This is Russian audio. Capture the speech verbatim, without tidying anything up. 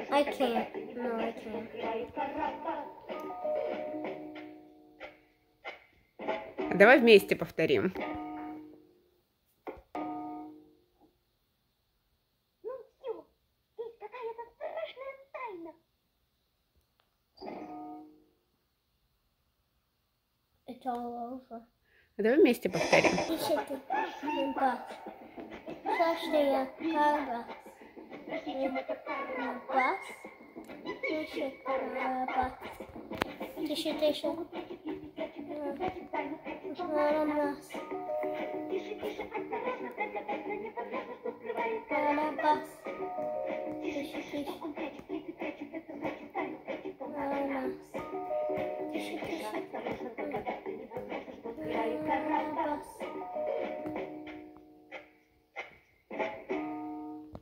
I can't. No, I can't. Давай вместе повторим. Ну все, есть какая-то страшная тайна. It's all over. Давай вместе повторим. Ищите бас. Шашная кара. Бас. Ищите бас. Тише, тише. Раз. Бас.